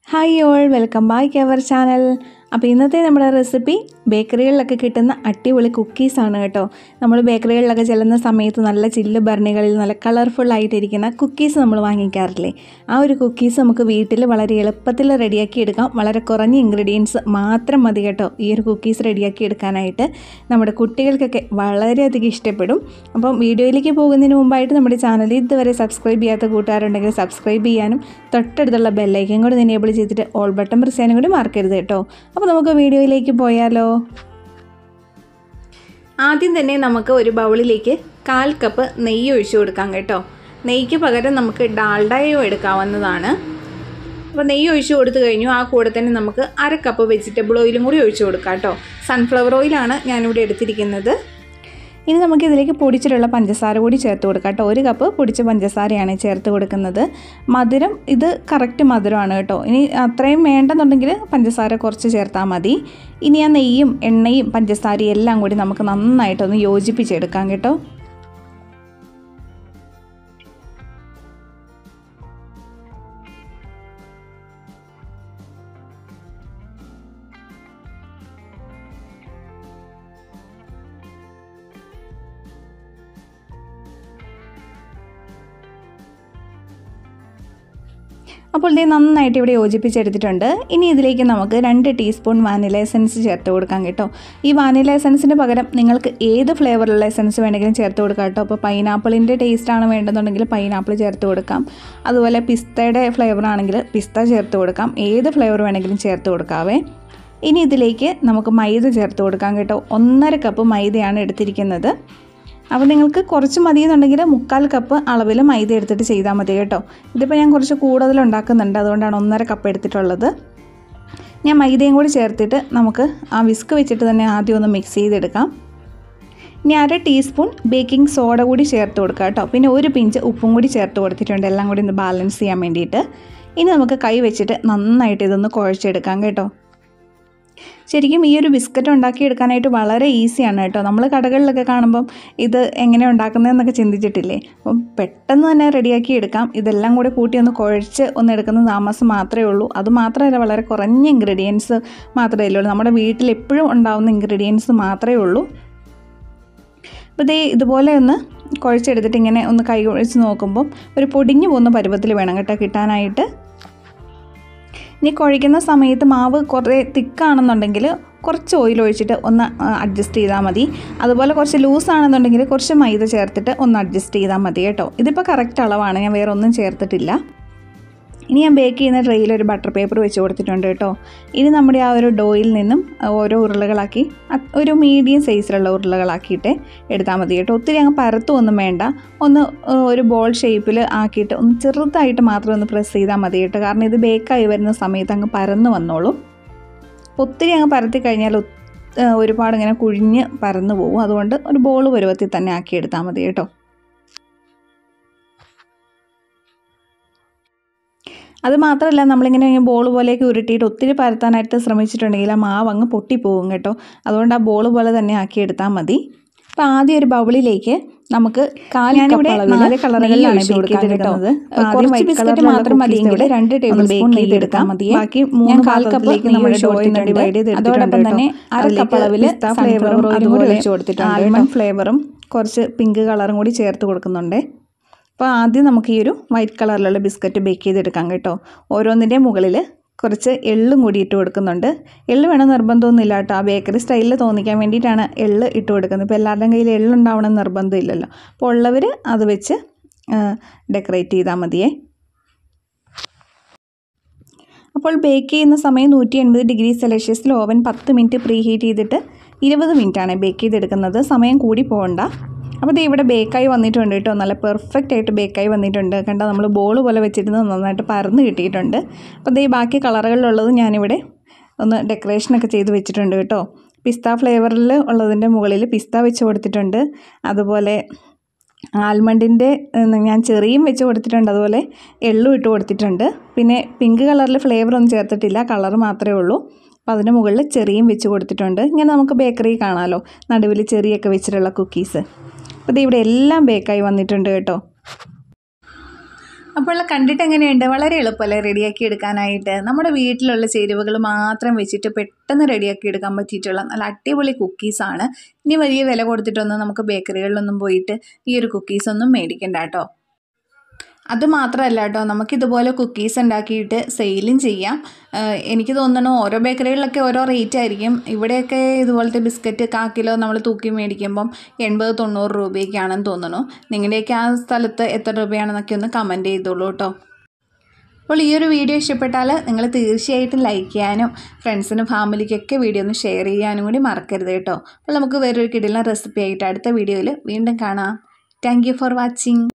Hi all, welcome back to our channel. അപ്പോൾ ഇന്നത്തെ നമ്മുടെ റെസിപ്പി ബേക്കറികളിലൊക്കെ കിട്ടുന്ന അടിപൊളി കുക്കീസ് ആണ് കേട്ടോ. നമ്മൾ ബേക്കറികളിലൊക്കെ ചെല്ലുന്ന സമയത്ത് നല്ല ചില്ല് ബർണികളിൽ നല്ല കളർഫുൾ ആയിട്ടിരിക്കുന്ന കുക്കീസ് നമ്മൾ വാങ്ങിക്കാറില്ലേ. ആ ഒരു കുക്കീസ് നമുക്ക് വീട്ടിൽ വളരെ എളുപ്പത്തിൽ റെഡിയാക്കി എടുക്കാം. വളരെ കുറഞ്ഞ ഇൻഗ്രീഡിയൻസ് മാത്രം മതി കേട്ടോ ഈ ഒരു കുക്കീസ് റെഡിയാക്കി എടുക്കാനായിട്ട്. നമ്മുടെ കുട്ടികൾക്കൊക്കെ വളരെയധികം ഇഷ്ടപ്പെടും. അപ്പം വീഡിയോയിലേക്ക് പോകുന്നതിന് മുമ്പായിട്ട് നമ്മുടെ ചാനൽ ഇതുവരെ സബ്സ്ക്രൈബ് ചെയ്യാത്ത കൂട്ടുകാരുണ്ടെങ്കിൽ സബ്സ്ക്രൈബ് ചെയ്യാനും തൊട്ടടുത്തുള്ള ബെല്ലൈക്കൻ കൂടി എനേബിൾ ചെയ്തിട്ട് ഓൾ ബട്ടൺ പ്രസ് ചെയ്യാനും കൂടി മറക്കരുത് കേട്ടോ. അപ്പോൾ നമുക്ക് വീഡിയോയിലേക്ക് പോയാലോ. ആദ്യം തന്നെ നമുക്ക് ഒരു ബൗളിലേക്ക് 1/4 കപ്പ് നെയ്യ് ഒഴിച്ചു കൊടുക്കാം കേട്ടോ. നെയ്യ്ക്ക് പകരം നമുക്ക് ഡാൽഡയോ എടുക്കാവുന്നതാണ്. അപ്പോൾ നെയ്യ് ഒഴിച്ചു കൊടുത്തു കഴിഞ്ഞു. ആ കൂടെ തന്നെ നമുക്ക് 1/2 കപ്പ് വെജിറ്റബിൾ ഓയിലും കൂടി ഒഴിച്ചു കൊടുക്കാം കേട്ടോ. സൺഫ്ലവർ ഓയിലാണ് ഞാനിവിടെ എടുത്തിരിക്കുന്നത്. ഇനി നമുക്ക് ഇതിലേക്ക് പൊടിച്ചിട്ടുള്ള പഞ്ചസാര കൂടി ചേർത്ത് കൊടുക്കാം കേട്ടോ. 1 കപ്പ് പൊടിച്ച പഞ്ചസാരയാണ് ചേർത്ത് കൊടുക്കുന്നത്. മധുരം ഇത് കറക്റ്റ് മധുരമാണ് കേട്ടോ. ഇനി അത്രയും വേണ്ടെന്നുണ്ടെങ്കിൽ പഞ്ചസാര കുറച്ച് ചേർത്താൽ മതി. ഇനി ആ നെയ്യും എണ്ണയും പഞ്ചസാരയും എല്ലാം കൂടി നമുക്ക് നന്നായിട്ടൊന്ന് യോജിപ്പിച്ചെടുക്കാം കേട്ടോ. അപ്പോൾ ഇത് നന്നായിട്ട് ഇവിടെ യോജിപ്പിച്ചെടുത്തിട്ടുണ്ട്. ഇനി ഇതിലേക്ക് നമുക്ക് 2 ടീസ്പൂൺ വാനില എസൻസ് ചേർത്ത് കൊടുക്കാം കേട്ടോ. ഈ വാനില എസൻസിന് പകരം നിങ്ങൾക്ക് ഏത് ഫ്ലേവറുള്ള എസൻസ് വേണമെങ്കിലും ചേർത്ത് കൊടുക്കാം കേട്ടോ. അപ്പോൾ പൈനാപ്പിളിൻ്റെ ടേസ്റ്റാണ് വേണ്ടെന്നുണ്ടെങ്കിൽ പൈനാപ്പിൾ ചേർത്ത് കൊടുക്കാം. അതുപോലെ പിസ്തയുടെ ഫ്ലേവർ ആണെങ്കിൽ പിസ്ത ചേർത്ത് കൊടുക്കാം. ഏത് ഫ്ലേവർ വേണമെങ്കിലും ചേർത്ത് കൊടുക്കാവേ. ഇനി ഇതിലേക്ക് നമുക്ക് മൈദ ചേർത്ത് കൊടുക്കാം കേട്ടോ. 1.5 കപ്പ് മൈദയാണ് എടുത്തിരിക്കുന്നത്. അപ്പോൾ നിങ്ങൾക്ക് കുറച്ച് മതിയെന്നുണ്ടെങ്കിൽ 3/4 കപ്പ് അളവിൽ മൈദ എടുത്തിട്ട് ചെയ്താൽ മതി കേട്ടോ. ഇതിപ്പോൾ ഞാൻ കുറച്ച് കൂടുതൽ ഉണ്ടാക്കുന്നുണ്ട്, അതുകൊണ്ടാണ് 1.5 കപ്പ് എടുത്തിട്ടുള്ളത്. ഞാൻ മൈദയും കൂടി ചേർത്തിട്ട് നമുക്ക് ആ വിസ്ക് വെച്ചിട്ട് തന്നെ ആദ്യം ഒന്ന് മിക്സ് ചെയ്തെടുക്കാം. ഇനി 1/2 ടീസ്പൂൺ ബേക്കിംഗ് സോഡ കൂടി ചേർത്ത് കൊടുക്കാം കേട്ടോ. പിന്നെ 1 പിഞ്ച് ഉപ്പും കൂടി ചേർത്ത് കൊടുത്തിട്ടുണ്ട്, എല്ലാം കൂടി ഒന്ന് ബാലൻസ് ചെയ്യാൻ വേണ്ടിയിട്ട്. ഇനി നമുക്ക് കൈ വെച്ചിട്ട് നന്നായിട്ട് ഇതൊന്ന് കുഴച്ചെടുക്കാം കേട്ടോ. ശരിക്കും ഈ ഒരു ബിസ്ക്കറ്റ് ഉണ്ടാക്കിയെടുക്കാനായിട്ട് വളരെ ഈസിയാണ് കേട്ടോ. നമ്മൾ കടകളിലൊക്കെ കാണുമ്പം ഇത് എങ്ങനെ ഉണ്ടാക്കുന്നതെന്നൊക്കെ ചിന്തിച്ചിട്ടില്ലേ. അപ്പം പെട്ടെന്ന് തന്നെ റെഡിയാക്കി എടുക്കാം. ഇതെല്ലാം കൂടി കൂട്ടി ഒന്ന് കുഴച്ച് ഒന്ന് എടുക്കുന്ന താമസം മാത്രമേ ഉള്ളൂ. അതുമാത്രമല്ല, വളരെ കുറഞ്ഞ ഇൻഗ്രീഡിയൻസ് മാത്രമേ ഉള്ളൂ. നമ്മുടെ വീട്ടിൽ എപ്പോഴും ഉണ്ടാകുന്ന ഇൻഗ്രീഡിയൻസ് മാത്രമേ ഉള്ളൂ. അപ്പോൾ ഇതുപോലെ ഒന്ന് കുഴച്ചെടുത്തിട്ട് ഇങ്ങനെ ഒന്ന് കൈ കുഴച്ച് നോക്കുമ്പം ഒരു പൊടിഞ്ഞു പോകുന്ന പരുവത്തിൽ വേണം കേട്ടോ കിട്ടാനായിട്ട്. ഇനി കുഴയ്ക്കുന്ന സമയത്ത് മാവ് കുറേ തിക്കാണെന്നുണ്ടെങ്കിൽ കുറച്ച് ഓയിൽ ഒഴിച്ചിട്ട് ഒന്ന് അഡ്ജസ്റ്റ് ചെയ്താൽ മതി. അതുപോലെ കുറച്ച് ലൂസാണെന്നുണ്ടെങ്കിൽ കുറച്ച് മൈദ ചേർത്തിട്ട് ഒന്ന് അഡ്ജസ്റ്റ് ചെയ്താൽ മതി കേട്ടോ. ഇതിപ്പോൾ കറക്റ്റ് അളവാണ്, ഞാൻ വേറെ ഒന്നും ചേർത്തിട്ടില്ല. ഇനി ഞാൻ ബേക്ക് ചെയ്യുന്ന ട്രെയിൽ ഒരു ബട്ടർ പേപ്പർ വെച്ച് കൊടുത്തിട്ടുണ്ട് കേട്ടോ. ഇനി നമ്മുടെ ആ ഒരു ഡോയിൽ നിന്നും ഓരോ ഉരുളകളാക്കി ഒരു മീഡിയം സൈസിലുള്ള ഉരുളകളാക്കിയിട്ട് എടുത്താൽ മതി കേട്ടോ. ഒത്തിരി അങ്ങ് പരത്തൊന്നും വേണ്ട. ഒന്ന് ഒരു ബോൾ ഷേപ്പിൽ ആക്കിയിട്ട് ഒന്ന് ചെറുതായിട്ട് മാത്രം ഒന്ന് പ്രസ് ചെയ്താൽ മതി കേട്ടോ. കാരണം ഇത് ബേക്കായി വരുന്ന സമയത്ത് അങ്ങ് പരന്ന് വന്നോളും. ഒത്തിരി അങ്ങ് പരത്തി കഴിഞ്ഞാൽ ഒരുപാട് ഇങ്ങനെ കുഴിഞ്ഞ് പരന്ന് പോകും. അതുകൊണ്ട് ഒരു ബോൾ പരുവത്തിൽ തന്നെ ആക്കിയെടുത്താൽ മതി കേട്ടോ. അത് മാത്രമല്ല, നമ്മളിങ്ങനെ ബോൾ പോലെയൊക്കെ ഉരുട്ടിയിട്ട് ഒത്തിരി പരത്താനായിട്ട് ശ്രമിച്ചിട്ടുണ്ടെങ്കിൽ ആ മാവ് അങ്ങ് പൊട്ടിപ്പോകും കേട്ടോ. അതുകൊണ്ട് ആ ബോൾ പോലെ തന്നെ ആക്കിയെടുത്താൽ മതി. അപ്പോൾ ആദ്യം ഒരു ബൗളിലേക്ക് നമുക്ക് 4 കളറുകളിലാണ് ബേക്ക് ചെയ്തെടുക്കുന്നത്. കുറച്ച് ബിസ്ക്കറ്റ് മാത്രം മതിയെങ്കിൽ 2 ടേബിൾ സ്പൂൺ നെയ്യ് എടുത്താൽ മതി. ബാക്കി 3/4 കപ്പിലേക്ക് നമ്മൾ ഡിവൈഡ് ചെയ്ത് അതോടൊപ്പം തന്നെ 1/2 കപ്പ് അളവിൽ ഫ്ലേവറും അതുപോലെ ആൽമണ്ട് ഫ്ലേവറും കുറച്ച് പിങ്ക് കളറും കൂടി ചേർത്ത് കൊടുക്കുന്നുണ്ട്. അപ്പോൾ ആദ്യം നമുക്ക് ഈ ഒരു വൈറ്റ് കളറിലുള്ള ബിസ്ക്കറ്റ് ബേക്ക് ചെയ്തെടുക്കാം കേട്ടോ. ഓരോന്നിൻ്റെ മുകളിൽ കുറച്ച് എള്ളും കൂടി ഇട്ട് കൊടുക്കുന്നുണ്ട്. എള്ള് വേണം നിർബന്ധമൊന്നുമില്ല കേട്ടോ. ആ ബേക്കറി സ്റ്റൈലിൽ തോന്നിക്കാൻ വേണ്ടിയിട്ടാണ് എള്ള് ഇട്ട് കൊടുക്കുന്നത്. ഇപ്പോൾ എല്ലാവരുടെയും കയ്യിൽ എള്ളുണ്ടാവണം നിർബന്ധമില്ലല്ലോ. അപ്പോൾ ഉള്ളവർ അത് വെച്ച് ഡെക്കറേറ്റ് ചെയ്താൽ മതിയേ. അപ്പോൾ ബേക്ക് ചെയ്യുന്ന സമയം 180 ഡിഗ്രി സെൽഷ്യസിൽ ഓവൻ 10 മിനിറ്റ് പ്രീ ഹീറ്റ് ചെയ്തിട്ട് 20 മിനിറ്റാണ് ബേക്ക് ചെയ്തെടുക്കുന്നത്. സമയം കൂടി പോകണ്ട. അപ്പോൾ ഇത് ഇവിടെ ബേക്കായി വന്നിട്ടുണ്ട് കേട്ടോ. നല്ല പെർഫെക്റ്റ് ആയിട്ട് ബേക്കായി വന്നിട്ടുണ്ട്. കണ്ടോ, നമ്മൾ ബോൾ പോലെ വെച്ചിരുന്നത് നന്നായിട്ട് പരന്ന് കിട്ടിയിട്ടുണ്ട്. അപ്പോൾ ഈ ബാക്കി കളറുകളിലുള്ളത് ഞാനിവിടെ ഒന്ന് ഡെക്കറേഷനൊക്കെ ചെയ്ത് വെച്ചിട്ടുണ്ട് കേട്ടോ. പിസ്ത ഫ്ലേവറിൽ ഉള്ളതിൻ്റെ മുകളിൽ പിസ്ത വെച്ച് കൊടുത്തിട്ടുണ്ട്. അതുപോലെ ആൽമണ്ടിൻ്റെ ഞാൻ ചെറിയും വെച്ച് കൊടുത്തിട്ടുണ്ട്. അതുപോലെ എള്ളും ഇട്ട് കൊടുത്തിട്ടുണ്ട്. പിന്നെ പിങ്ക് കളറിൽ ഫ്ലേവറൊന്നും ചേർത്തിട്ടില്ല, കളർ മാത്രമേ ഉള്ളൂ. അപ്പോൾ അതിൻ്റെ മുകളിൽ ചെറിയും വെച്ച് കൊടുത്തിട്ടുണ്ട്. ഇങ്ങനെ നമുക്ക് ബേക്കറി കാണാമല്ലോ, നടുവിൽ ചെറിയൊക്കെ വെച്ചിട്ടുള്ള കുക്കീസ്. അപ്പോൾ ഇവിടെ എല്ലാം ബേക്കായി വന്നിട്ടുണ്ട് കേട്ടോ. അപ്പോൾ കണ്ടിട്ട് എങ്ങനെയുണ്ട്? വളരെ എളുപ്പമല്ലേ റെഡിയാക്കി എടുക്കാനായിട്ട്. നമ്മുടെ വീട്ടിലുള്ള ചേരുവകൾ മാത്രം വെച്ചിട്ട് പെട്ടെന്ന് റെഡിയാക്കി എടുക്കാൻ പറ്റിയിട്ടുള്ള നല്ല അടിപൊളി കുക്കീസാണ്. ഇനി വലിയ വില കൊടുത്തിട്ടൊന്നും നമുക്ക് ബേക്കറികളിലൊന്നും പോയിട്ട് ഈ ഒരു കുക്കീസൊന്നും മേടിക്കണ്ട കേട്ടോ. അതുമാത്രമല്ല കേട്ടോ, നമുക്കിതുപോലെ കുക്കീസ് ഉണ്ടാക്കിയിട്ട് സെയിലും ചെയ്യാം. എനിക്ക് തോന്നുന്നു ഓരോ ബേക്കറികളിലൊക്കെ ഓരോ റേറ്റ് ആയിരിക്കും. ഇവിടെയൊക്കെ ഇതുപോലത്തെ ബിസ്ക്കറ്റ് 1/4 കിലോ നമ്മൾ തൂക്കി മേടിക്കുമ്പം 80-90 രൂപയൊക്കെയാണെന്ന് തോന്നുന്നു. നിങ്ങളുടെയൊക്കെ ആ സ്ഥലത്ത് എത്ര രൂപയാണെന്നൊക്കെ ഒന്ന് കമൻറ്റ് ചെയ്തോളൂ കേട്ടോ. അപ്പോൾ ഈ ഒരു വീഡിയോ ഇഷ്ടപ്പെട്ടാൽ നിങ്ങൾ തീർച്ചയായിട്ടും ലൈക്ക് ചെയ്യാനും ഫ്രണ്ട്സിനും ഫാമിലിക്കൊക്കെ വീഡിയോ ഒന്ന് ഷെയർ ചെയ്യാനും കൂടി മറക്കരുത് കേട്ടോ. അപ്പോൾ നമുക്ക് വേറൊരു കിടിലൻ റെസിപ്പി ആയിട്ട് അടുത്ത വീഡിയോയിൽ വീണ്ടും കാണാം. Thank you for watching.